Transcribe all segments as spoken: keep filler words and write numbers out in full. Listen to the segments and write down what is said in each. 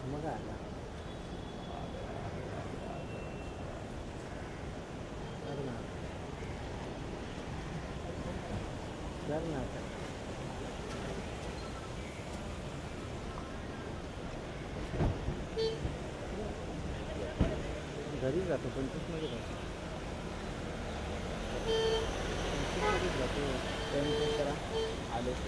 मग काय आता कर ना कर ना आता घरी जातो पंचवीसमध्ये जातो पंचवीसमध्येच जातो टाईम चेक करा आले की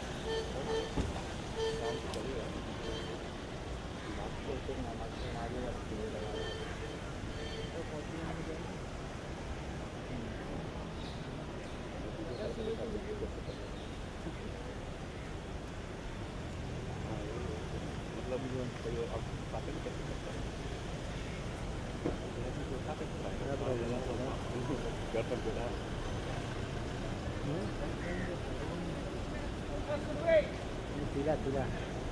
तिला तिला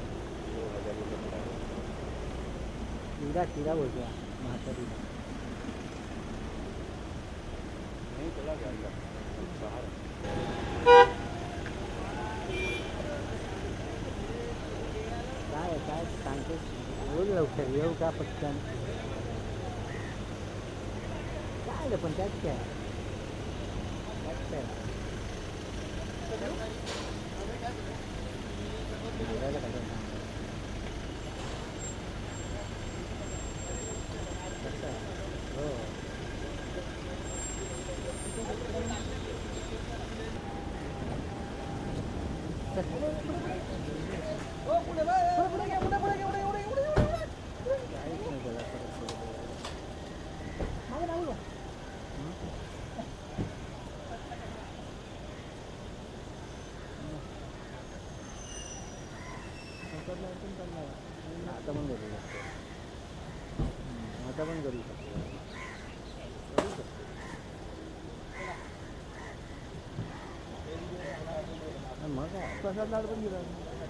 तिला तिला बोलतो म्हातारीला नहीं चला गया बाहर काय काय सांगते रोज लवकर येऊ का पटकन काय रे पण त्यात काय त्यात काय बोलायला काय सांग हो आता पण करू शकतो आता पण करू शकतो करू शकतो मग काय प्रसाद लाड पण गेला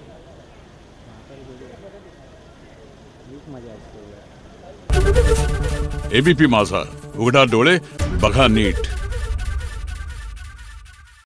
हीच मजा असते. एबीपी माझा, उघडा डोळे बघा नीट.